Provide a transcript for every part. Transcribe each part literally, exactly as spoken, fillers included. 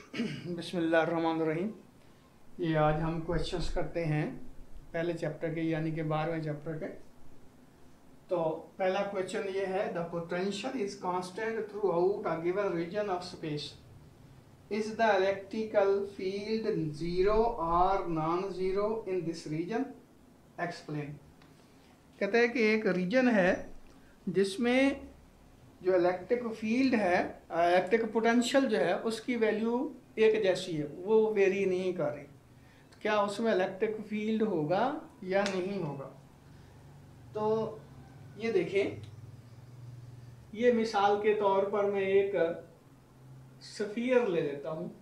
बिस्मिल्लाहिर्रहमानिर्रहीम। ये आज हम क्वेश्चंस करते हैं पहले चैप्टर के यानी कि बारहवें चैप्टर के। तो पहला क्वेश्चन ये है, the potential is constant throughout a given region of space. Is the electrical field zero और non zero in this region? Explain. कहते हैं कि एक रीजन है जिसमें जो इलेक्ट्रिक फील्ड है, इलेक्ट्रिक पोटेंशियल जो है उसकी वैल्यू एक जैसी है, वो वेरी नहीं कर रही। तो क्या उसमें इलेक्ट्रिक फील्ड होगा या नहीं होगा? तो ये देखें, ये मिसाल के तौर पर मैं एक स्फीयर ले लेता हूं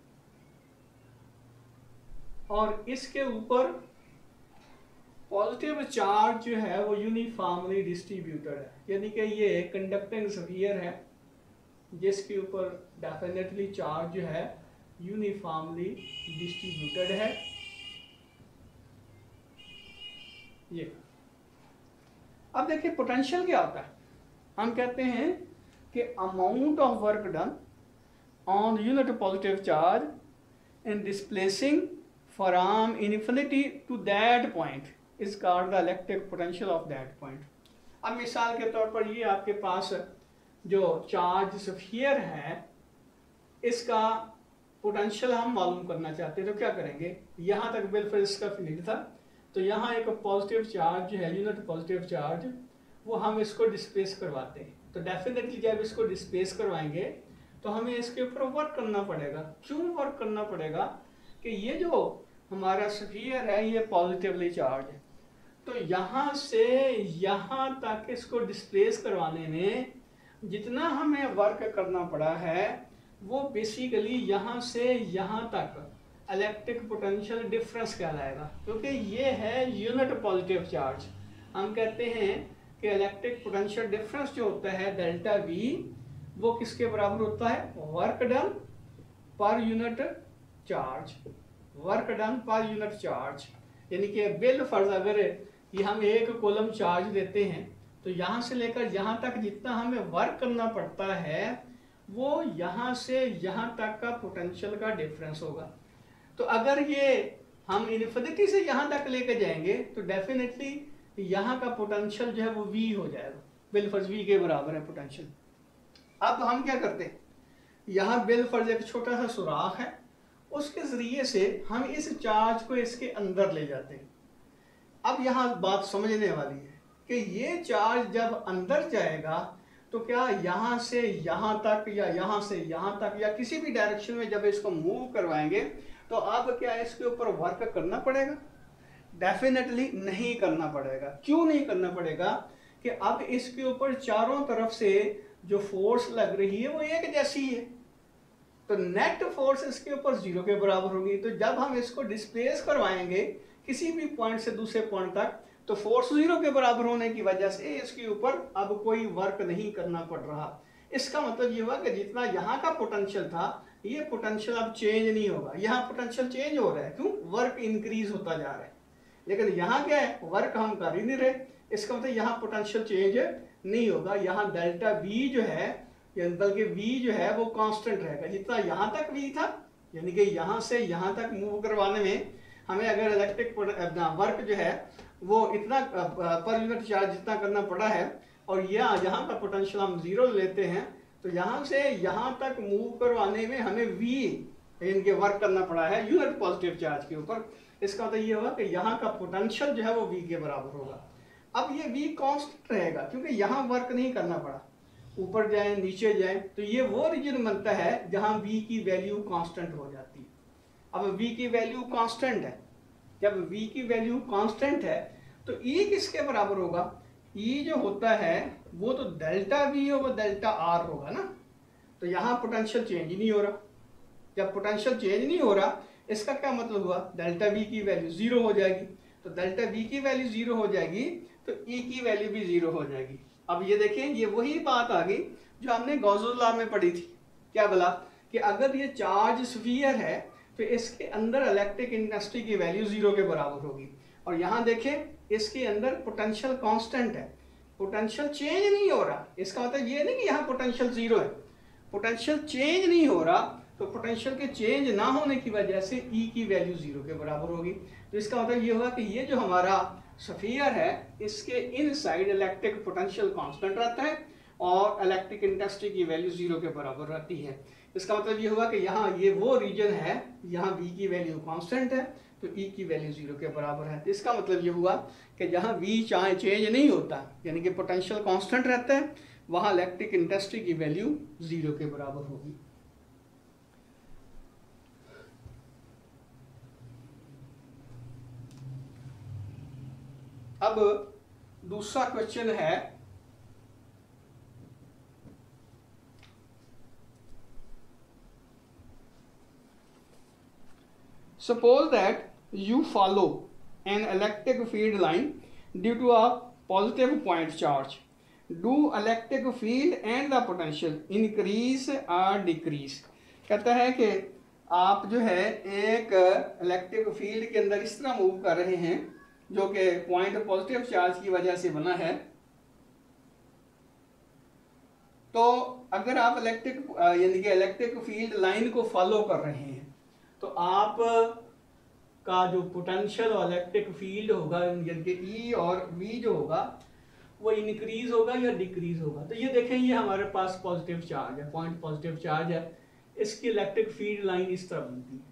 और इसके ऊपर पॉजिटिव चार्ज जो है वो यूनिफॉर्मली डिस्ट्रीब्यूटेड है, यानी कि ये कंडक्टिंग स्फीयर है जिसके ऊपर डेफिनेटली चार्ज जो है यूनिफॉर्मली डिस्ट्रीब्यूटेड है। ये अब देखिए पोटेंशियल क्या होता है। हम कहते हैं कि amount of work done on unit positive charge in displacing from infinity to that point is called the electric potential of that point. अब मिसाल के तौर पर ये आपके पास जो चार्ज स्फीयर है इसका पोटेंशियल हम मालूम करना चाहते हैं, तो क्या करेंगे? यहाँ तक बिल्कुल इसका फील्ड था, तो यहाँ एक पॉजिटिव चार्ज जो है यूनिट पॉजिटिव चार्ज, वो हम इसको डिस्प्लेस करवाते हैं। तो डेफिनेटली जब इसको डिस्प्लेस करवाएंगे तो हमें इसके ऊपर वर्क करना पड़ेगा। क्यों वर्क करना पड़ेगा? कि ये जो हमारा स्फीयर है ये पॉजिटिवली चार्ज है, तो यहाँ से यहाँ तक इसको डिस्प्लेस करवाने में जितना हमें वर्क करना पड़ा है वो बेसिकली यहाँ से यहाँ तक इलेक्ट्रिक पोटेंशियल डिफरेंस कहलाएगा, क्योंकि ये है यूनिट पॉजिटिव चार्ज। हम कहते हैं कि इलेक्ट्रिक पोटेंशियल डिफरेंस जो होता है डेल्टा वी, वो किसके बराबर होता है? Work done per unit charge, work done per unit charge. यानी कि बिल फर्ज अगर ये हम एक कॉलम चार्ज देते हैं तो यहाँ से लेकर यहाँ तक जितना हमें वर्क करना पड़ता है वो यहाँ से यहाँ तक का पोटेंशियल का डिफरेंस होगा। तो अगर ये हम इन्फिनिटी से यहाँ तक लेके जाएंगे तो डेफिनेटली यहाँ का पोटेंशियल जो है वो v हो जाएगा, बिल फर्ज v के बराबर है पोटेंशियल। अब हम क्या करते हैं, यहाँ बिल फर्ज एक छोटा सा सुराख है, उसके जरिए से हम इस चार्ज को इसके अंदर ले जाते हैं। अब यहाँ बात समझने वाली है कि ये चार्ज जब अंदर जाएगा तो क्या यहाँ से यहाँ तक या यहाँ से यहाँ तक या किसी भी डायरेक्शन में जब इसको मूव करवाएंगे तो अब क्या इसके ऊपर वर्क करना पड़ेगा? डेफिनेटली नहीं करना पड़ेगा। क्यों नहीं करना पड़ेगा? कि अब इसके ऊपर चारों तरफ से जो फोर्स लग रही है वो एक जैसी है, तो नेट फोर्स इसके ऊपर जीरो के बराबर होगी। तो जब हम इसको डिस्प्लेस करवाएंगे किसी भी पॉइंट से दूसरे पॉइंट तक तो फोर्स जीरो के बराबर होने की वजह से इसके ऊपर अब कोई वर्क नहीं करना पड़ रहा। इसका मतलब ये हुआ कि जितना यहाँ का पोटेंशियल था ये पोटेंशियल अब चेंज नहीं होगा। यहाँ पोटेंशियल चेंज हो रहा है, क्यों? वर्क इंक्रीज होता जा रहा है। लेकिन यहाँ क्या है, वर्क हम कर ही नहीं रहे। इसका मतलब यहाँ पोटेंशियल चेंज नहीं होगा। यहाँ डेल्टा वी जो है, बल्कि v जो है वो कांस्टेंट रहेगा। जितना यहाँ तक v था, यानी कि यहाँ से यहाँ तक मूव करवाने में हमें अगर इलेक्ट्रिक वर्क जो है वो इतना पर यूनिट चार्ज जितना करना पड़ा है और यह यहाँ का पोटेंशियल हम जीरो लेते हैं, तो यहाँ से यहाँ तक मूव करवाने में हमें v इनके वर्क करना पड़ा है यूनिट पॉजिटिव चार्ज के ऊपर। इसका मतलब ये होगा कि यहाँ का पोटेंशियल जो है वो v के बराबर होगा। अब ये v कांस्टेंट रहेगा क्योंकि यहाँ वर्क नहीं करना पड़ा। ऊपर जाए नीचे जाए तो ये वो रीजन बनता है जहां v की वैल्यू कांस्टेंट हो जाती है। अब v की वैल्यू कांस्टेंट है, जब v की वैल्यू कांस्टेंट है तो E किसके बराबर होगा? E जो होता है वो तो डेल्टा v होगा, डेल्टा r होगा ना। तो यहाँ पोटेंशियल चेंज ही नहीं हो रहा। जब पोटेंशियल चेंज नहीं हो रहा इसका क्या मतलब हुआ? डेल्टा v की वैल्यू जीरो हो जाएगी। तो डेल्टा v की वैल्यू जीरो हो जाएगी तो E की वैल्यू भी जीरो हो जाएगी। अब ये देखें, ये वही बात आ गई जो हमने गॉसस लॉ में पढ़ी थी। क्या बोला? कि अगर ये चार्ज स्फीयर है तो इसके अंदर इलेक्ट्रिक इंटेंसिटी की वैल्यू जीरो के बराबर होगी। और यहाँ देखें इसके अंदर पोटेंशियल कांस्टेंट है, पोटेंशियल चेंज नहीं हो रहा। इसका मतलब ये नहीं कि यहाँ पोटेंशियल जीरो है, पोटेंशियल चेंज नहीं हो रहा। तो पोटेंशियल के चेंज ना होने की वजह से ई की वैल्यू जीरो के बराबर होगी। तो इसका मतलब ये होगा कि ये जो हमारा स्फीयर है इसके इनसाइड इलेक्ट्रिक पोटेंशियल कांस्टेंट रहता है और इलेक्ट्रिक इंटेंसिटी की वैल्यू जीरो के बराबर रहती है। इसका मतलब ये होगा कि यहाँ ये वो रीजन है, यहाँ V की वैल्यू कांस्टेंट है तो E की वैल्यू जीरो के बराबर है। तो इसका मतलब ये हुआ कि जहाँ V चाहे चेंज नहीं होता यानी कि पोटेंशियल कांस्टेंट रहता है, वहाँ इलेक्ट्रिक इंटेंसिटी की वैल्यू जीरो के बराबर होगी। अब दूसरा क्वेश्चन है, suppose that you follow an electric field line due to a positive point charge. Do electric field and the potential increase or decrease? कहता है कि आप जो है एक इलेक्ट्रिक फील्ड के अंदर इस तरह मूव कर रहे हैं जो कि पॉइंट पॉजिटिव चार्ज की वजह से बना है। तो अगर आप इलेक्ट्रिक यानी कि इलेक्ट्रिक फील्ड लाइन को फॉलो कर रहे हैं तो आप का जो पोटेंशियल और इलेक्ट्रिक फील्ड होगा यानी कि ई और वी जो होगा वो इंक्रीज होगा या डिक्रीज होगा। तो ये देखें, ये हमारे पास पॉजिटिव चार्ज है, पॉइंट पॉजिटिव चार्ज है, इसकी इलेक्ट्रिक फील्ड लाइन इस तरह बनती है।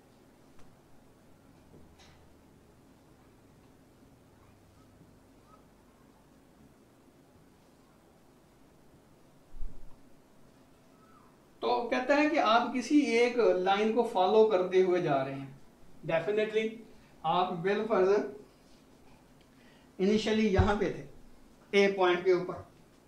तो कहता है कि आप किसी एक लाइन को फॉलो करते हुए जा रहे हैं। डेफिनेटली आप बिल फर्ज इनिशियली यहां पे थे ए पॉइंट के ऊपर,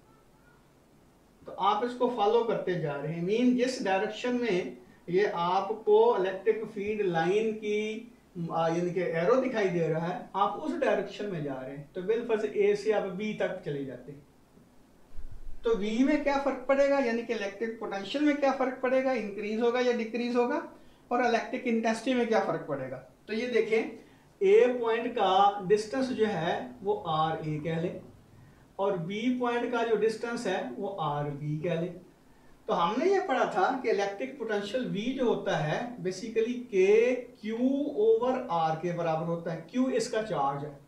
तो आप इसको फॉलो करते जा रहे हैं। मीन जिस डायरेक्शन में ये आपको इलेक्ट्रिक फील्ड लाइन की यानी कि एरो दिखाई दे रहा है, आप उस डायरेक्शन में जा रहे हैं। तो बिल फर्ज ए से आप बी तक चले जाते हैं। तो V में क्या फर्क पड़ेगा यानी कि इलेक्ट्रिक पोटेंशियल में क्या फर्क पड़ेगा, इंक्रीज होगा या डिक्रीज होगा, और इलेक्ट्रिक इंटेंसिटी में क्या फर्क पड़ेगा। तो ये देखें, A पॉइंट का डिस्टेंस जो है वो आर ए कह ले और B पॉइंट का जो डिस्टेंस है वो आर बी कह ले। तो हमने ये पढ़ा था कि इलेक्ट्रिक पोटेंशियल V जो होता है basically K Q over R के बराबर होता है। Q इसका चार्ज है,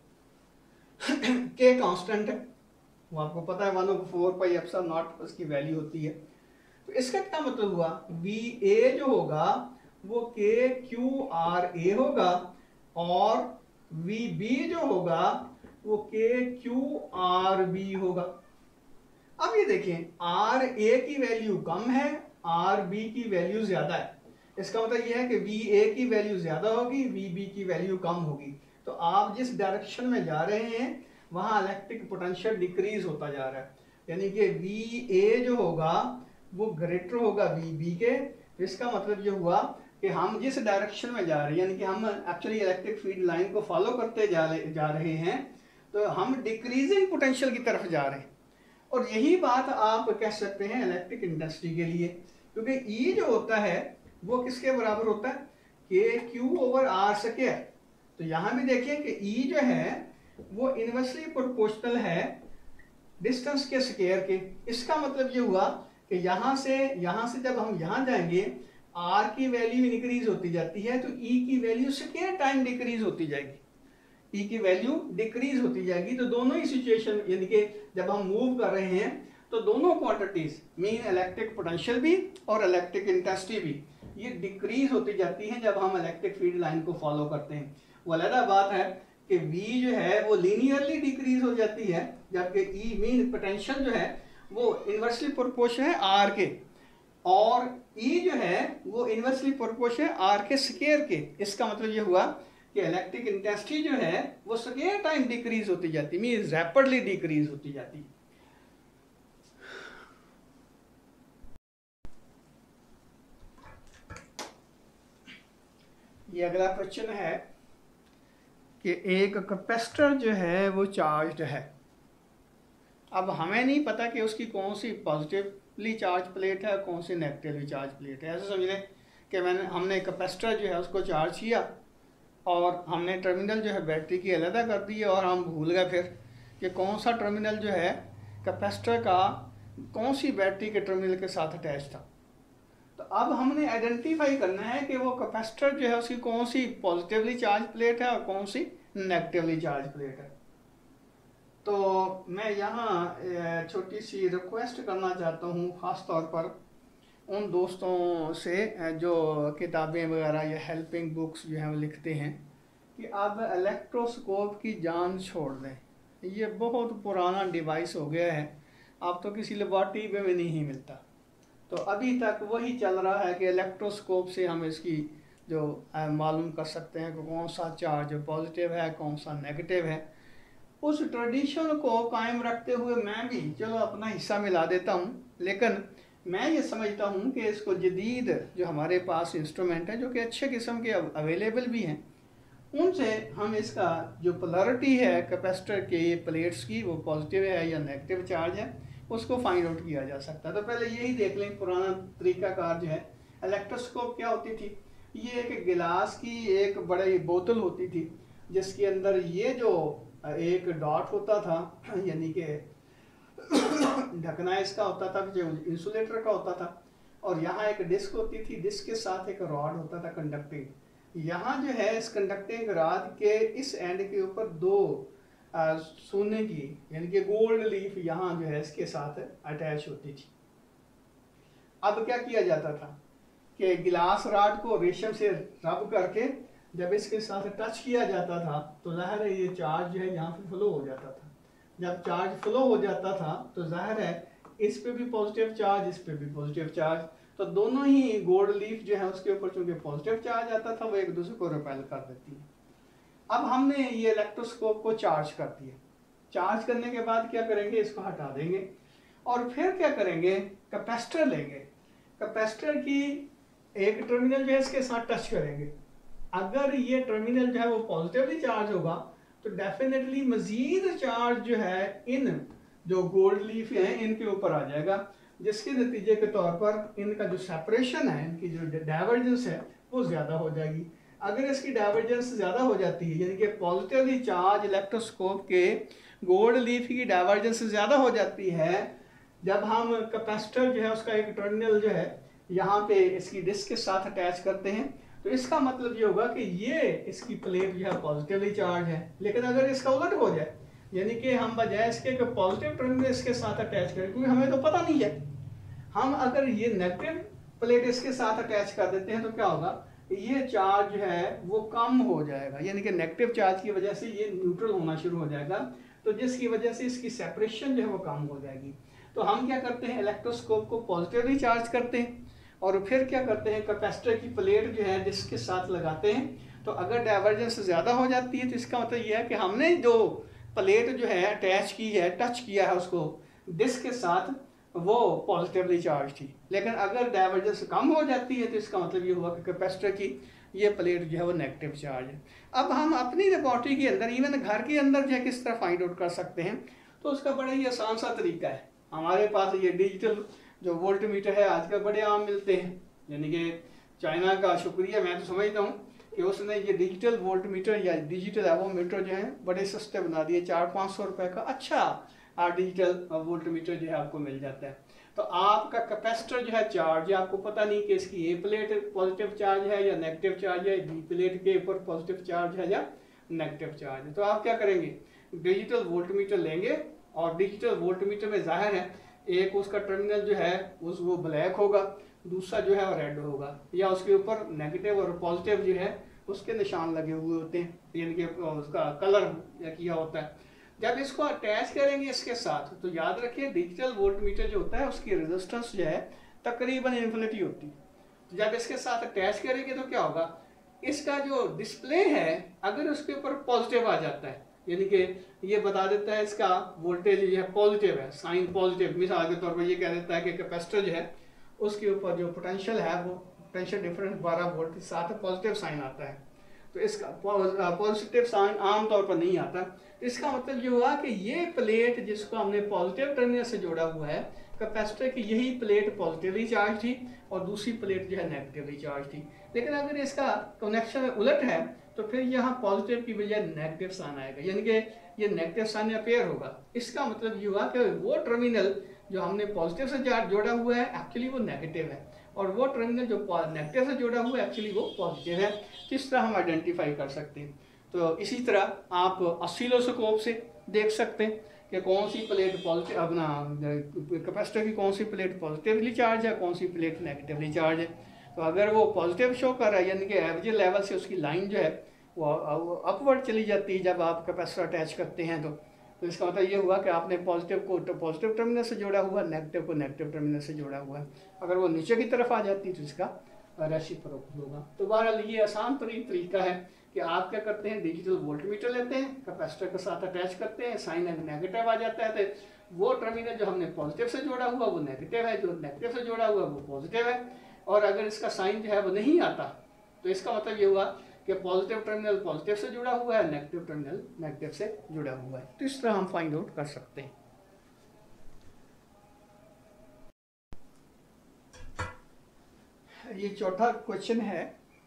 K कांस्टेंट है, वो आपको पता है one over four pi epsilon naught उसकी वैल्यू होती है। तो इसका क्या मतलब हुआ, वी ए जो होगा वो के क्यू आर ए होगा और वी बी जो होगा वो के क्यू आर बी होगा। अब ये देखें, आर ए की वैल्यू कम है, आर बी की वैल्यू ज्यादा है। इसका मतलब ये है कि वी ए की वैल्यू ज्यादा होगी, वी बी की वैल्यू कम होगी। तो आप जिस डायरेक्शन में जा रहे हैं वहां इलेक्ट्रिक पोटेंशियल डिक्रीज होता जा रहा है, यानी कि वी ए जो होगा वो ग्रेटर होगा वी बी के। तो इसका मतलब ये हुआ कि हम जिस डायरेक्शन में जा रहे हैं यानी कि हम एक्चुअली इलेक्ट्रिक फील्ड लाइन को फॉलो करते जा, जा रहे हैं, तो हम डिक्रीजिंग पोटेंशियल की तरफ जा रहे हैं। और यही बात आप कह सकते हैं इलेक्ट्रिक इंटेंसिटी के लिए, क्योंकि ई जो होता है वो किसके बराबर होता है, के क्यू ओवर आर स्क्वायर। तो यहां भी देखिए कि ई जो है वो इनवर्सली प्रोपोर्शनल है डिस्टेंस के स्क्वायर के। इसका मतलब ये हुआ कि यहां से यहां से जब हम यहां जाएंगे r की वैल्यू इंक्रीज होती जाती है तो e की वैल्यू स्क्वायर टाइम डिक्रीज होती जाएगी, e की वैल्यू डिक्रीज होती जाएगी। तो दोनों ही सिचुएशन यानी कि जब हम मूव कर रहे हैं तो दोनों क्वांटिटीज मीन इलेक्ट्रिक पोटेंशियल भी और इलेक्ट्रिक इंटेंसिटी भी ये डिक्रीज होती जाती हैं जब हम इलेक्ट्रिक फील्ड लाइन को फॉलो करते हैं। वो अलग बात है कि V जो है वो लीनियरली डिक्रीज हो जाती है, जबकि E मीन पोटेंशियल जो है वो इनवर्सली प्रोपोर्शनल है R के, और E जो है वो इनवर्सली प्रोपोर्शनल है R के स्क्वायर के। इसका मतलब ये हुआ कि इलेक्ट्रिक इंटेंसिटी जो है वो स्क्वायर टाइम डिक्रीज होती जाती है, मीन रैपिडली डिक्रीज होती जाती है। ये अगला क्वेश्चन है कि एक कैपेसिटर जो है वो चार्ज्ड है। अब हमें नहीं पता कि उसकी कौन सी पॉजिटिवली चार्ज प्लेट है, कौन सी नेगेटिवली चार्ज प्लेट है। ऐसे समझ लें कि मैंने हमने कैपेसिटर जो है उसको चार्ज किया और हमने टर्मिनल जो है बैटरी की अलग कर दी और हम भूल गए फिर कि कौन सा टर्मिनल जो है कैपेसिटर का कौन सी बैटरी के टर्मिनल के साथ अटैच था। तो अब हमने आइडेंटिफाई करना है कि वो कैपेसिटर जो है उसकी कौन सी पॉजिटिवली चार्ज प्लेट है और कौन सी नेगेटिवली चार्ज प्लेट है। तो मैं यहाँ छोटी सी रिक्वेस्ट करना चाहता हूँ ख़ास तौर पर उन दोस्तों से जो किताबें वगैरह या हेल्पिंग बुक्स जो हैं वो लिखते हैं कि आप इलेक्ट्रोस्कोप की जान छोड़ दें। ये बहुत पुराना डिवाइस हो गया है, अब तो किसी लेबॉर्ट्री में भी नहीं मिलता। तो अभी तक वही चल रहा है कि इलेक्ट्रोस्कोप से हम इसकी जो मालूम कर सकते हैं कि कौन सा चार्ज पॉजिटिव है कौन सा नेगेटिव है। उस ट्रेडिशन को कायम रखते हुए मैं भी चलो अपना हिस्सा मिला देता हूँ, लेकिन मैं ये समझता हूँ कि इसको जदीद जो हमारे पास इंस्ट्रूमेंट है जो कि अच्छे किस्म के अवेलेबल भी हैं, उनसे हम इसका जो पोलैरिटी है कैपेसिटर के प्लेट्स की वो पॉजिटिव है या नेगेटिव चार्ज है उसको फाइंड आउट किया जा सकता है। तो पहले यही देख लें पुराना तरीकाकार जो है। इलेक्ट्रोस्कोप क्या होती थी, ये एक गिलास की एक बड़ी बोतल होती थी जिसके अंदर ये जो एक डॉट होता था यानी कि ढकना इसका होता था जो इंसुलेटर का होता था, और यहाँ एक डिस्क होती थी, डिस्क के साथ एक रॉड होता था कंडक्टिंग। यहाँ जो है इस कंडक्टिंग रॉड के इस एंड के ऊपर दो आ, सोने की यानी कि गोल्ड लीफ यहाँ जो है इसके साथ अटैच होती थी। अब क्या किया जाता था कि गिलास रॉड को रेशम से रब करके जब इसके साथ टच किया जाता था तो जाहिर है ये चार्ज जो है यहाँ पे फ्लो हो जाता था। जब चार्ज फ्लो हो जाता था तो जाहिर है इस पे भी पॉजिटिव चार्ज इस पे भी पॉजिटिव चार्ज, तो दोनों ही गोल्ड लीफ जो है उसके ऊपर चूंकि पॉजिटिव चार्ज आता था वो एक दूसरे को रिपेल कर देती है। अब हमने ये इलेक्ट्रोस्कोप को चार्ज कर दिया। चार्ज करने के बाद क्या करेंगे, इसको हटा देंगे और फिर क्या करेंगे, कैपेसिटर लेंगे। कैपेसिटर की एक टर्मिनल जो है इसके साथ टच करेंगे। अगर ये टर्मिनल जो है वो पॉजिटिवली चार्ज होगा तो डेफिनेटली मजीद चार्ज जो है इन जो गोल्ड लीफ हैं इनके ऊपर आ जाएगा, जिसके नतीजे के तौर पर इनका जो सेपरेशन है, इनकी जो डाइवर्जेंस है वो ज़्यादा हो जाएगी। अगर इसकी डाइवर्जेंस ज़्यादा हो जाती है यानी कि पॉजिटिवली चार्ज इलेक्ट्रोस्कोप के गोल्ड लीफ की डाइवर्जेंस ज़्यादा हो जाती है, जब हम कैपेसिटर जो है उसका एक टर्मिनल जो है यहाँ पे इसकी डिस्क के साथ अटैच करते हैं तो इसका मतलब ये होगा कि ये इसकी प्लेट जो है पॉजिटिवली चार्ज है। लेकिन अगर इसका उलट हो जाए यानी कि हम बजाय इसके पॉजिटिव टर्मिनल इसके साथ अटैच करें, क्योंकि हमें तो पता नहीं है, हम अगर ये नेगेटिव प्लेट इसके साथ अटैच कर देते हैं तो क्या होगा, ये चार्ज जो है वो कम हो जाएगा, यानी कि नेगेटिव चार्ज की वजह से ये न्यूट्रल होना शुरू हो जाएगा, तो जिसकी वजह से इसकी सेपरेशन जो है वो कम हो जाएगी। तो हम क्या करते हैं, इलेक्ट्रोस्कोप को पॉजिटिवली चार्ज करते हैं और फिर क्या करते हैं, कैपेसिटर की प्लेट जो है डिस्क के साथ लगाते हैं। तो अगर डाइवर्जेंस ज़्यादा हो जाती है तो इसका मतलब ये है कि हमने जो प्लेट जो है अटैच की है, टच किया है उसको डिस्क के साथ, वो पॉजिटिवली चार्ज थी। लेकिन अगर डाइवर्जेंस कम हो जाती है तो इसका मतलब ये हुआ कि कैपेसिटर की ये प्लेट जो है वो नेगेटिव चार्ज है। अब हम अपनी लेबॉर्ट्री के अंदर, इवन घर के अंदर जो है किस तरह फाइंड आउट कर सकते हैं, तो उसका बड़ा ही आसान सा तरीका है। हमारे पास ये डिजिटल जो वोल्ट मीटर है आजकल बड़े आम मिलते हैं, यानी कि चाइना का शुक्रिया मैं तो समझता हूँ कि उसने ये डिजिटल वोल्ट मीटर या डिजिटल एवोमीटर जो है बड़े सस्ते बना दिए। चार पाँच सौ रुपये का अच्छा डिजिटल वोल्ट मीटर जो है आपको मिल जाता है। तो आपका कैपेसिटर जो है चार्ज है, आपको पता नहीं कि इसकी ए प्लेट पॉजिटिव चार्ज है या नेगेटिव चार्ज है, बी प्लेट के ऊपर पॉजिटिव चार्ज है या नेगेटिव चार्ज है। तो आप क्या करेंगे, डिजिटल वोल्ट मीटर लेंगे और डिजिटल वोल्ट मीटर में जाहिर है एक उसका टर्मिनल जो है उस वो ब्लैक होगा, दूसरा जो है वो रेड होगा, या उसके ऊपर नेगेटिव और पॉजिटिव जो है उसके निशान लगे हुए होते हैं, यानी कि उसका कलर या किया होता है। जब इसको अटैच करेंगे इसके साथ तो याद रखिए डिजिटल वोल्ट मीटर जो होता है उसकी रेजिस्टेंस जो है तकरीबन इन्फिनिटी होती है। तो जब इसके साथ अटैच करेंगे तो क्या होगा, इसका जो डिस्प्ले है अगर उसके ऊपर पॉजिटिव आ जाता है, यानी कि ये बता देता है इसका वोल्टेज जो है पॉजिटिव है, साइन पॉजिटिव, मिसाल के तौर पर ये कह देता है कि कैपेसिटर जो है उसके ऊपर जो पोटेंशियल है वो पोटेंशियल डिफरेंस बारह वोल्ट के साथ पॉजिटिव साइन आता है, तो इसका पॉजिटिव साइन आमतौर पर नहीं आता। तो इसका मतलब ये हुआ कि ये प्लेट जिसको हमने पॉजिटिव टर्मिनल से जोड़ा हुआ है कैपेसिटर की, यही प्लेट पॉजिटिवली चार्ज थी और दूसरी प्लेट जो है नेगेटिवली चार्ज थी। लेकिन अगर इसका कनेक्शन उलट है तो फिर यहाँ पॉजिटिव की बजाय नेगेटिव साइन आएगा, यानी कि ये नेगेटिव साइन अपेयर होगा। इसका मतलब ये हुआ कि वो टर्मिनल जो हमने पॉजिटिव से चार्ज जोड़ा हुआ है एक्चुअली वो नेगेटिव है, और वो टर्मिनल जो नेगेटिव से जुड़ा हुआ है एक्चुअली वो पॉजिटिव है। तो इस तरह हम आइडेंटिफाई कर सकते हैं। तो इसी तरह आप ऑसिलोस्कोप से देख सकते हैं कि कौन सी प्लेट पॉजिटिव, अपना कैपेसिटर की कौन सी प्लेट पॉजिटिवली चार्ज है, कौन सी प्लेट नेगेटिवली चार्ज है। तो अगर वो पॉजिटिव शो कर रहा है यानी कि एवरेज लेवल से उसकी लाइन जो है वो अपवर्ड चली जाती है जब आप कैपेसिटर अटैच करते हैं, तो तो इसका मतलब ये हुआ कि आपने पॉजिटिव को तो पॉजिटिव टर्मिनल से जोड़ा हुआ, नेगेटिव को नेगेटिव टर्मिनल से जोड़ा हुआ है। अगर वो नीचे की तरफ आ जाती तो इसका रेसिप्रोकल होगा। तो बहरहाल ये आसान तरीन तरीका है कि आप क्या करते हैं, डिजिटल वोल्टमीटर लेते हैं, कैपेसिटर के साथ अटैच करते हैं, साइन नेगेटिव आ जाता है तो वो टर्मिनल जो हमने पॉजिटिव से जोड़ा हुआ वो नेगेटिव है, जो नेगेटिव से जोड़ा हुआ वो पॉजिटिव है। और अगर इसका साइन जो है वो नहीं आता तो इसका मतलब ये हुआ कि पॉजिटिव टर्मिनल पॉजिटिव से जुड़ा हुआ है, नेगेटिव टर्मिनल नेगेटिव से जुड़ा हुआ है। तो इस तरह हम फाइंड आउट कर सकते हैं। ये चौथा क्वेश्चन है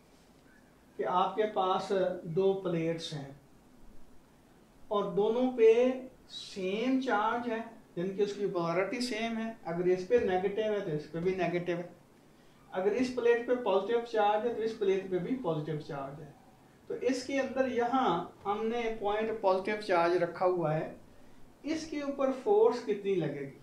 कि आपके पास दो प्लेट्स हैं और दोनों पे सेम चार्ज है, यानी कि उसकी पोलैरिटी सेम है। अगर इस पे नेगेटिव है तो इस पे भी नेगेटिव है, अगर इस प्लेट पे पॉजिटिव चार्ज है तो इस प्लेट पे भी पॉजिटिव चार्ज है। तो इसके अंदर यहाँ हमने पॉइंट पॉजिटिव चार्ज रखा हुआ है, इसके ऊपर फोर्स कितनी लगेगी?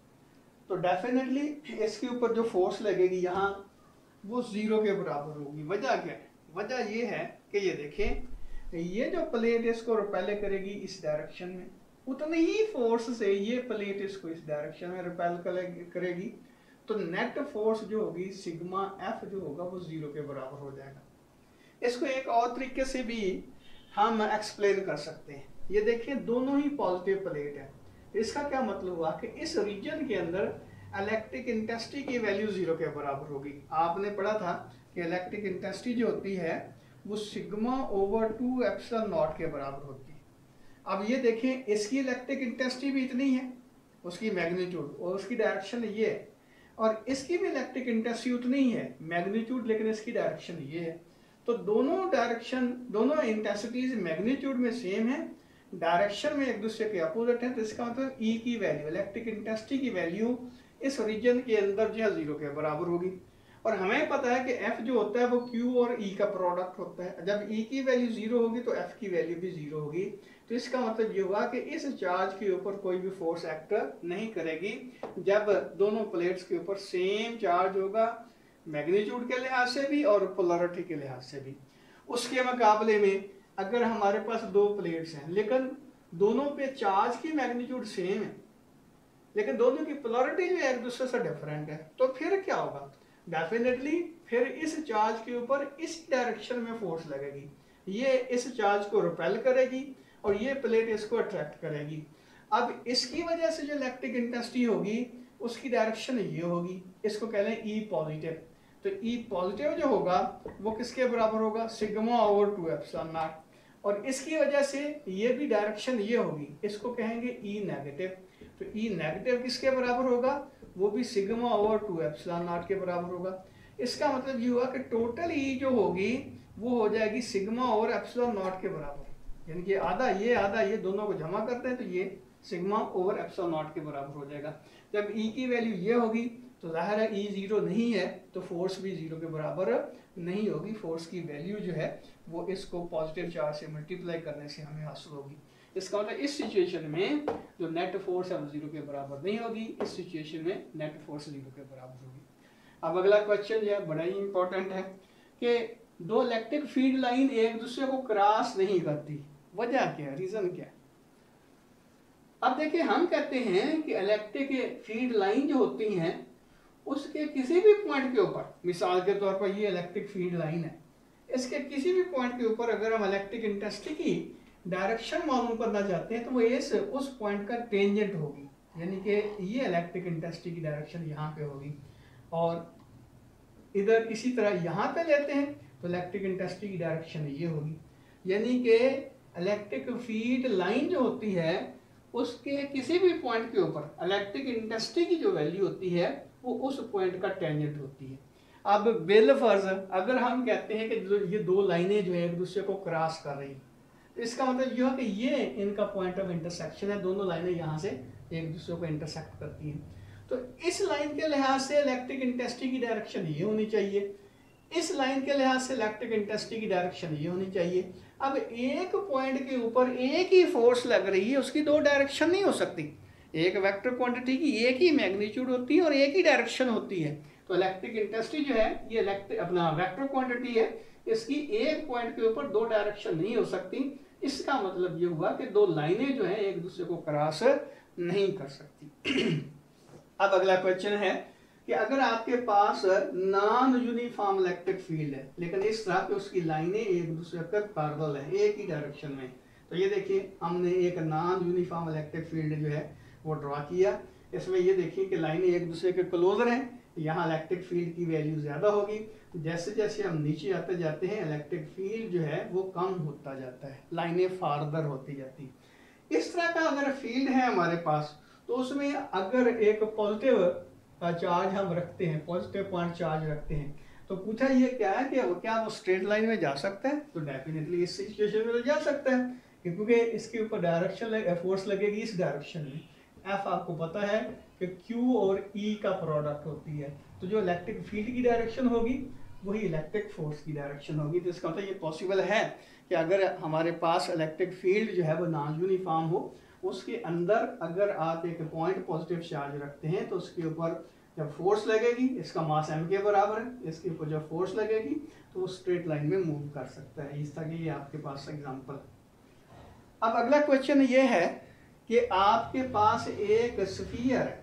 तो डेफिनेटली इसके ऊपर जो फोर्स लगेगी यहाँ वो जीरो के बराबर होगी। वजह क्या है? वजह ये है कि ये देखें, ये जो प्लेट इसको रिपेल करेगी इस डायरेक्शन में, उतनी ही फोर्स से ये प्लेट इसको इस डायरेक्शन में रिपेल करेगी। तो नेट फोर्स जो होगी सिग्मा एफ जो होगा वो जीरो के बराबर हो जाएगा। इसको एक और तरीके से भी हम एक्सप्लेन कर सकते हैं। ये देखिए दोनों ही पॉजिटिव प्लेट है, इसका क्या मतलब हुआ कि इस रीजन के अंदर इलेक्ट्रिक इंटेंसिटी की वैल्यू जीरो के बराबर होगी। आपने पढ़ा था कि इलेक्ट्रिक इंटेंसिटी जो होती है वो sigma over two epsilon naught के बराबर होती है। अब ये देखें इसकी इलेक्ट्रिक इंटेंसिटी भी इतनी है, उसकी मैग्नीट्यूड और उसकी डायरेक्शन ये है, और इसकी भी इलेक्ट्रिक इंटेंसिटी उतनी ही है, मैग्नीट्यूड, लेकिन इसकी डायरेक्शन ये है। तो दोनों डायरेक्शन, दोनों इंटेंसिटीज मैग्नीट्यूड में सेम है, डायरेक्शन में एक दूसरे के अपोजिट है। तो इसका मतलब ई की वैल्यू, इलेक्ट्रिक इंटेंसिटी की वैल्यू इस रीजन के अंदर जो है जीरो के बराबर होगी। और हमें पता है कि एफ जो होता है वो क्यू और ई का प्रोडक्ट होता है। जब ई की वैल्यू जीरो होगी तो एफ की वैल्यू भी जीरो होगी। तो इसका मतलब ये हुआ कि इस चार्ज के ऊपर कोई भी फोर्स एक्ट नहीं करेगी जब दोनों प्लेट्स के ऊपर सेम चार्ज होगा, मैग्नीट्यूड के लिहाज से भी और पोलैरिटी के लिहाज से भी। उसके मुकाबले में अगर हमारे पास दो प्लेट्स हैं लेकिन दोनों पे चार्ज की मैग्नीट्यूड सेम है लेकिन दोनों की पोलैरिटी जो है एक दूसरे से डिफरेंट है, तो फिर क्या होगा? डेफिनेटली फिर इस चार्ज के ऊपर इस डायरेक्शन में फोर्स लगेगी, ये इस चार्ज को रिपेल करेगी और ये प्लेट इसको अट्रैक्ट करेगी। अब इसकी वजह से जो इलेक्ट्रिक इंटेंसिटी होगी उसकी डायरेक्शन ये होगी, इसको कह लें ई पॉजिटिव। तो ई पॉजिटिव जो होगा वो किसके बराबर होगा? Sigma over two epsilon naught. और इसकी वजह से ये भी डायरेक्शन ये होगी, इसको कहेंगे ई नेगेटिव। तो ई नेगेटिव किसके बराबर होगा? वो भी sigma over two epsilon naught के बराबर होगा। इसका मतलब ये हुआ कि टोटल ई जो होगी वो हो जाएगी सिग्मा ओवर एप्सिलॉन नॉट के बराबर, यानी कि आधा ये आधा ये दोनों को जमा करते हैं तो ये सिग्मा ओवर एप्सिलॉन नॉट के बराबर हो जाएगा। जब ई की वैल्यू ये होगी तो जाहिर है ई जीरो नहीं है तो फोर्स भी जीरो के बराबर नहीं होगी। फोर्स की वैल्यू जो है वो इसको पॉजिटिव चार्ज से मल्टीप्लाई करने से हमें हासिल होगी। इसका मतलब इस सिचुएशन में जो नेट फोर्स है वो जीरो के बराबर नहीं होगी, इस सिचुएशन में नेट फोर्स जीरो के बराबर होगी। अब अगला क्वेश्चन जो है बड़ा ही इंपॉर्टेंट है कि दो इलेक्ट्रिक फील्ड लाइन एक दूसरे को क्रॉस नहीं करती, वजह क्या है, रीजन क्या है? अब देखिए हम कहते हैं कि इलेक्ट्रिक फील्ड लाइन जो होती हैं उसके किसी भी पॉइंट के ऊपर, मिसाल के तौर पर ये इलेक्ट्रिक फील्ड लाइन है, इसके किसी भी पॉइंट के ऊपर अगर हम इलेक्ट्रिक इंटेंसिटी की डायरेक्शन मालूम करना चाहते हैं तो वो इस उस पॉइंट का टेंजेंट होगी, यानी कि ये इलेक्ट्रिक इंटेंसिटी की डायरेक्शन यहाँ पे होगी। और इधर इसी तरह यहाँ पे लेते हैं तो इलेक्ट्रिक इंटेंसिटी की डायरेक्शन ये होगी, यानी कि इलेक्ट्रिक फील्ड लाइन जो होती है उसके किसी भी पॉइंट के ऊपर इलेक्ट्रिक इंटेंसिटी की जो वैल्यू होती है वो उस पॉइंट का टेंजेंट होती है। अब बिल फर्ज अगर हम कहते हैं कि ये दो लाइनें जो है एक दूसरे को क्रॉस कर रही हैं तो इसका मतलब यह है कि ये इनका पॉइंट ऑफ इंटरसेक्शन है, दोनों लाइनें यहाँ से एक दूसरे को इंटरसेक्ट करती हैं। तो इस लाइन के लिहाज से इलेक्ट्रिक इंटेंसिटी की डायरेक्शन ये होनी चाहिए, इस लाइन के लिहाज से इलेक्ट्रिक इंटेंसिटी की डायरेक्शन ये होनी चाहिए। अब एक पॉइंट के ऊपर एक ही फोर्स लग रही है, उसकी दो डायरेक्शन नहीं हो सकती। एक वेक्टर क्वांटिटी की एक ही मैग्नीट्यूड होती है और एक ही डायरेक्शन होती है। तो इलेक्ट्रिक इंटेंसिटी जो है ये इलेक्ट्रिक अपना वेक्टर क्वांटिटी है, इसकी एक पॉइंट के ऊपर दो डायरेक्शन नहीं हो सकती। इसका मतलब ये हुआ कि दो लाइनें जो है एक दूसरे को क्रॉस नहीं कर सकती। अब अगला क्वेश्चन है कि अगर आपके पास नॉन यूनिफॉर्म इलेक्ट्रिक फील्ड है लेकिन इस तरह पे उसकी लाइनें एक दूसरे पर पैरेलल है, एक ही डायरेक्शन में, तो ये देखिए हमने एक नॉन यूनिफॉर्म इलेक्ट्रिक फील्ड जो है वो ड्रॉ किया। इसमें ये देखिए कि लाइनें एक दूसरे के क्लोजर हैं, यहाँ इलेक्ट्रिक फील्ड की वैल्यू ज़्यादा होगी। जैसे जैसे हम नीचे आते जाते हैं इलेक्ट्रिक फील्ड जो है वो कम होता जाता है, लाइनें फार्दर होती जाती। इस तरह का अगर फील्ड है हमारे पास तो उसमें अगर एक पॉजिटिव चार्ज हम रखते हैं, पॉजिटिव पॉइंट चार्ज रखते हैं, तो पूछा ये क्या है कि वो क्या वो स्ट्रेट लाइन में जा सकता है? तो डेफिनेटली इस सिचुएशन में तो जा सकता है, क्योंकि इसके ऊपर डायरेक्शन फोर्स लगेगी इस डायरेक्शन में। एफ आपको पता है कि क्यू और ई का प्रोडक्ट होती है, तो जो इलेक्ट्रिक फील्ड की डायरेक्शन होगी वही इलेक्ट्रिक फोर्स की डायरेक्शन होगी। तो इसका मतलब ये पॉसिबल है कि अगर हमारे पास इलेक्ट्रिक फील्ड जो है वो नॉन यूनिफॉर्म हो, उसके अंदर अगर आप एक पॉइंट पॉजिटिव चार्ज रखते हैं तो उसके ऊपर जब फोर्स लगेगी, इसका मास एम के बराबर है, इसके ऊपर जब फोर्स लगेगी तो वो स्ट्रेट लाइन में मूव कर सकता है। इस तरह की ये आपके पास एग्जांपल। अब अगला क्वेश्चन ये है कि आपके पास एक स्फीयर है,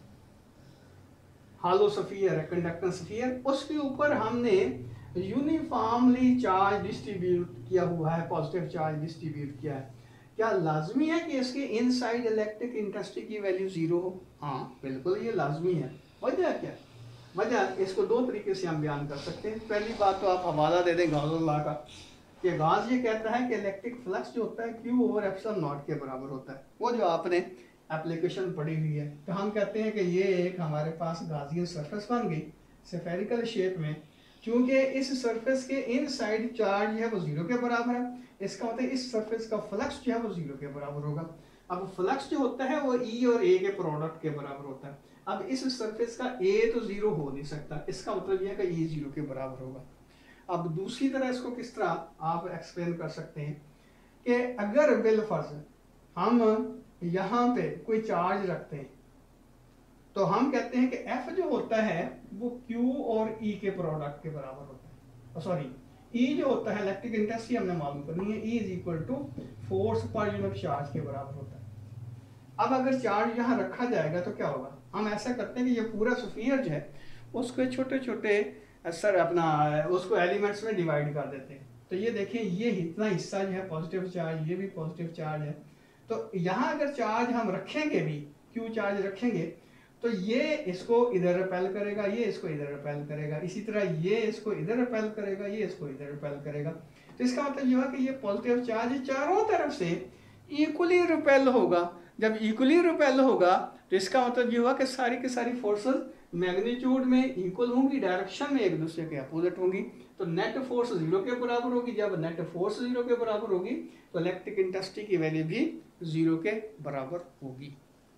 हॉलो स्फीयर है, कंडक्टेंस स्फीयर, उसके ऊपर हमने यूनिफॉर्मली चार्ज डिस्ट्रीब्यूट किया हुआ है, पॉजिटिव चार्ज डिस्ट्रीब्यूट किया है। क्या लाजमी है कि इसके इनसाइड इलेक्ट्रिक इंटेंसिटी की वैल्यू जीरो हो? हाँ बिल्कुल ये लाजमी है। वजह क्या? वजह इसको दो तरीके से हम बयान कर सकते हैं। पहली बात तो आप हवाला दे दें गॉस लॉ का, कि गॉस ये कहता है कि इलेक्ट्रिक फ्लक्स जो होता है क्यू ओवर एप्सिलॉन नॉट के बराबर होता है। वो जो आपने एप्लीकेशन पढ़ी हुई है, तो हम कहते हैं कि ये एक हमारे पास गाजियन सरफेस बन गई स्फेरिकल शेप में, क्योंकि इस सरफेस के इनसाइड चार्ज है वो जीरो के बराबर है। इसका मतलब इस सरफेस का फ्लक्स जो है वो जीरो के बराबर होगा। अब फ्लक्स जो होता है वो ई और ए के प्रोडक्ट के बराबर होता है। अब इस सरफेस का ए तो जीरो हो नहीं सकता, इसका मतलब यह है कि ये जीरो के बराबर होगा। अब दूसरी तरह इसको किस तरह आप एक्सप्लेन कर सकते हैं कि अगर बिलफर्ज हम यहाँ पे कोई चार्ज रखते हैं तो हम कहते हैं कि एफ जो होता है वो क्यू और ई के प्रोडक्ट के बराबर होता है। सॉरी, ई जो होता है इलेक्ट्रिक इंटेंसिटी हमने मालूम करनी है, E is equal to force पर यूनिट चार्ज के बराबर होता है। अब अगर चार्ज यहाँ रखा जाएगा तो क्या होगा? हम ऐसा करते हैं कि ये पूरा स्फीयर जो है उसको छोटे छोटे सर अपना उसको एलिमेंट्स में डिवाइड कर देते हैं। तो ये देखिए ये इतना हिस्सा जो है पॉजिटिव चार्ज, ये भी पॉजिटिव चार्ज है। तो यहाँ अगर चार्ज हम रखेंगे भी, क्यू चार्ज रखेंगे, तो ये इसको इधर रिपेल करेगा, ये इसको इधर रिपेल करेगा, इसी तरह ये इसको इधर रिपेल करेगा, ये इसको इधर रिपेल करेगा। तो इसका मतलब ये हुआ कि ये पॉजिटिव चार्ज चारों तरफ से इक्वली रिपेल होगा। जब इक्वली रिपेल होगा तो इसका मतलब ये हुआ कि सारी की सारी फोर्सेस मैग्नीट्यूड में इक्वल होंगी, डायरेक्शन में एक दूसरे के अपोजिट होंगी, तो नेट फोर्स जीरो के बराबर होगी। जब नेट फोर्स जीरो के बराबर होगी तो इलेक्ट्रिक इंटेंसिटी की वैल्यू भी जीरो के बराबर होगी।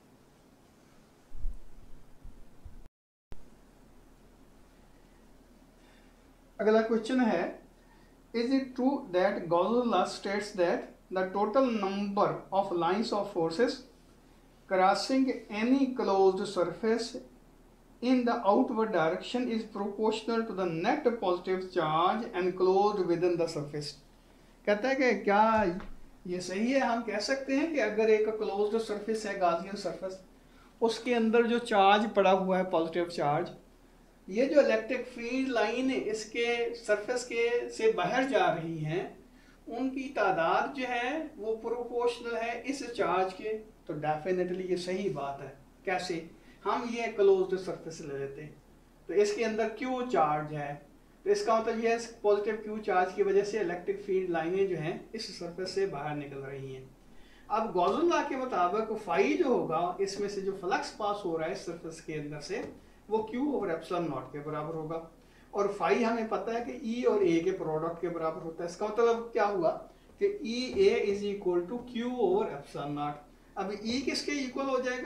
अगला क्वेश्चन है, is it true that Gauss law states that the total number of lines of forces crossing any closed surface in the outward direction is proportional to the net positive charge enclosed within the surface। कहता है कि क्या ये सही है? हम कह सकते हैं कि अगर एक क्लोज्ड सरफेस है, गाजियन सरफेस, उसके अंदर जो चार्ज पड़ा हुआ है पॉजिटिव चार्ज, ये जो इलेक्ट्रिक फील्ड लाइन इसके सरफेस के से बाहर जा रही हैं उनकी तादाद जो है वो प्रोपोर्शनल है इस चार्ज के। तो डेफिनेटली ये सही बात है। कैसे? हम ये क्लोज्ड सरफेस ले लेते हैं तो इसके अंदर क्यू चार्ज है, तो इसका मतलब ये पॉजिटिव क्यू चार्ज की वजह से इलेक्ट्रिक फील्ड लाइनें जो हैं इस सरफेस से बाहर निकल रही हैं। अब गॉस लॉ के मुताबिक फाई जो होगा इसमें से जो फ्लक्स पास हो रहा है इस सरफेस के अंदर से वो क्यू ओवर एप्सिलॉन नॉट के बराबर होगा, और फाई हमें पता है कि ई और ए के प्रोडक्ट के बराबर होता है। इसका मतलब क्या हुआ कि E A is equal to Q over epsilon naught. अब ई किसके इक्वल हो जाएगा?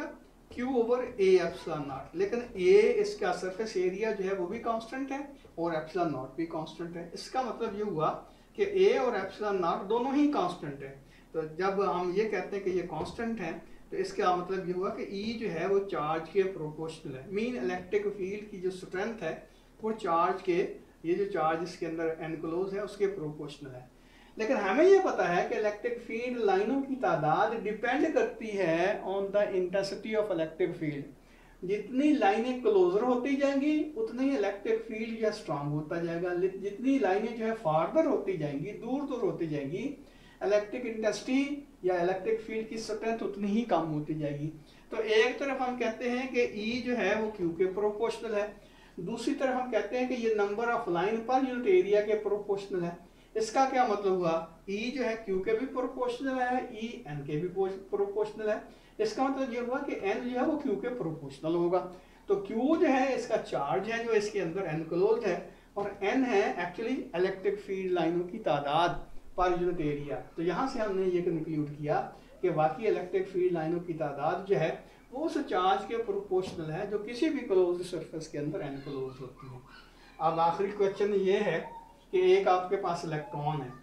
Q over A epsilon naught, लेकिन ए इसका सरफेस एरिया जो है वो भी कांस्टेंट है और एप्सिलॉन नॉट भी कांस्टेंट है। इसका मतलब ये हुआ कि ए और एप्सिलॉन नॉट दोनों ही कांस्टेंट है। तो जब हम ये कहते हैं कि ये कांस्टेंट है तो इसका मतलब ये हुआ कि ई जो है वो चार्ज के प्रोपोर्शनल है। मीन इलेक्ट्रिक फील्ड की जो स्ट्रेंथ है वो चार्ज के, ये जो चार्ज इसके अंदर एनक्लोज है उसके प्रोपोर्शनल है। लेकिन हमें ये पता है कि इलेक्ट्रिक फील्ड लाइनों की तादाद डिपेंड करती है on the intensity of electric field. जितनी लाइनें क्लोजर होती जाएंगी उतनी ही इलेक्ट्रिक फील्ड जो है स्ट्रांग होता जाएगा। जितनी लाइनें जो है फार्दर होती जाएंगी, दूर दूर होती जाएंगी, इलेक्ट्रिक इंटेंसिटी या इलेक्ट्रिक फील्ड की स्ट्रेंथ उतनी ही कम होती जाएगी। तो एक तरफ हम कहते हैं कि ई जो है वो क्यू के प्रोपोर्शनल है, दूसरी तरफ हम कहते हैं कि ये नंबर ऑफ लाइन पर यूनिट एरिया के प्रोपोर्शनल है। इसका क्या मतलब हुआ, ई जो है क्यू के भी प्रोपोर्शनल है, ई एन के भी प्रोपोर्शनल है। इसका मतलब ये हुआ कि एन जो है वो क्यू के प्रोपोर्शनल होगा। तो क्यू जो है इसका चार्ज है जो इसके अंदर एनक्लोज्ड है, और एन है एक्चुअली इलेक्ट्रिक फील्ड लाइनों की तादाद पर यूनिट एरिया। तो यहाँ से हमने ये कंक्लूड किया कि वाकई इलेक्ट्रिक फील्ड लाइनों की तादाद जो है वो उस चार्ज के प्रोपोर्शनल है जो किसी भी क्लोज सरफेस के अंदर एनक्लोज होती है। अब आखिरी क्वेश्चन ये है कि एक आपके पास इलेक्ट्रॉन है,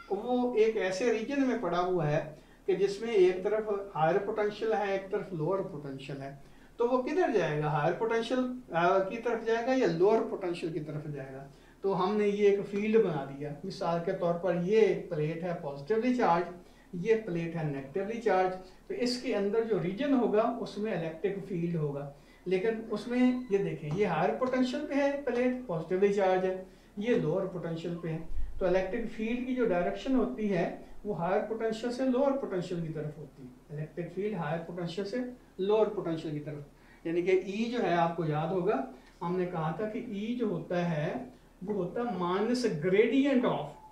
वो एक ऐसे रीजन में पड़ा हुआ है कि जिसमें एक तरफ हायर पोटेंशियल है, एक तरफ लोअर पोटेंशियल है। तो वो किधर जाएगा, हायर पोटेंशियल की तरफ जाएगा या लोअर पोटेंशियल की तरफ जाएगा। तो हमने ये एक फील्ड बना दिया। मिसाल के तौर पर ये एक प्लेट है पॉजिटिवली चार्ज, ये प्लेट है नेगेटिवली चार्ज। तो इसके अंदर जो रीजन होगा उसमें इलेक्ट्रिक फील्ड होगा, लेकिन उसमें ये देखें ये हायर पोटेंशियल पे है, प्लेट पॉजिटिवली चार्ज है, ये लोअर पोटेंशियल पे है। तो इलेक्ट्रिक फील्ड की जो डायरेक्शन होती है वो हायर पोटेंशियल से लोअर पोटेंशियल की तरफ होती है। इलेक्ट्रिक फील्ड हायर पोटेंशियल से लोअर पोटेंशियल की तरफ, यानी कि ई जो है आपको याद होगा हमने कहा था कि ई जो होता है वो होता है माइनस ग्रेडियंट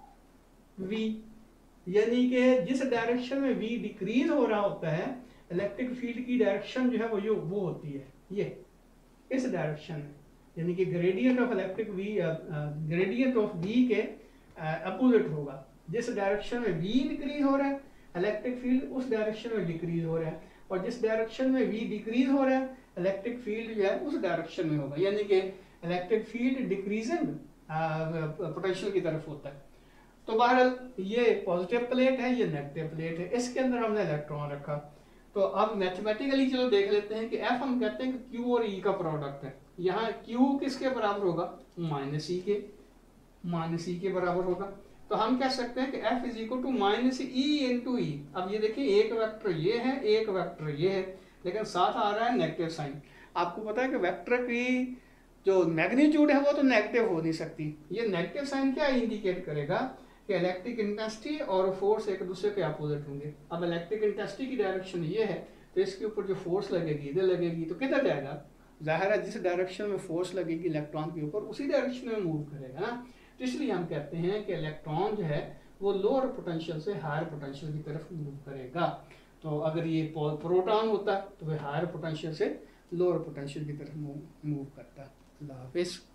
ऑफ वी, यानी कि जिस डायरेक्शन में वी डिक्रीज हो रहा होता है इलेक्ट्रिक फील्ड की डायरेक्शन जो है वो यो वो होती है ये इस डायरेक्शन में, यानी कि gradient of electric V gradient of V के अपोजिट uh, होगा। जिस डायरेक्शन में वी डिक्रीज हो रहा है इलेक्ट्रिक फील्ड उस डायरेक्शन में डिक्रीज हो रहा है, और जिस डायरेक्शन में वी डिक्रीज हो रहा है इलेक्ट्रिक फील्ड जो है उस डायरेक्शन में होगा, यानी कि इलेक्ट्रिक फील्ड डिक्रीजिंग पोटेंशियल की तरफ होता है। तो बहरहाल ये पॉजिटिव प्लेट है, ये नेगेटिव प्लेट है, इसके अंदर हमने इलेक्ट्रॉन रखा। तो अब मैथमेटिकली चलो देख लेते हैं कि एफ हम कहते हैं कि क्यू और ई का प्रोडक्ट है। यहाँ क्यू किसके बराबर होगा, माइनस ई के, माइनस ई के बराबर होगा। तो हम कह सकते हैं कि F is equal to minus E into E. अब ये देखिए एक वेक्टर ये है, एक वेक्टर ये है, लेकिन साथ आ रहा है नेगेटिव साइन। आपको पता है कि वेक्टर की जो मैग्नीट्यूड है वो तो नेगेटिव हो नहीं सकती। ये नेगेटिव साइन क्या इंडिकेट करेगा कि इलेक्ट्रिक इंटेंसिटी और फोर्स एक दूसरे के अपोजिट होंगे। अब इलेक्ट्रिक इंटेंसिटी की डायरेक्शन ये है तो इसके ऊपर जो फोर्स लगेगी इधर लगेगी, तो किधर जाएगा, जाहिर है जिस डायरेक्शन में फोर्स लगेगी इलेक्ट्रॉन के ऊपर उसी डायरेक्शन में मूव करेगा ना। तो इसलिए हम कहते हैं कि इलेक्ट्रॉन जो है वो लोअर पोटेंशियल से हायर पोटेंशियल की तरफ मूव करेगा। तो अगर ये प्रोटॉन होता तो वह हायर पोटेंशियल से लोअर पोटेंशियल की तरफ मूव मूव करता। अल्लाह हाफिज़।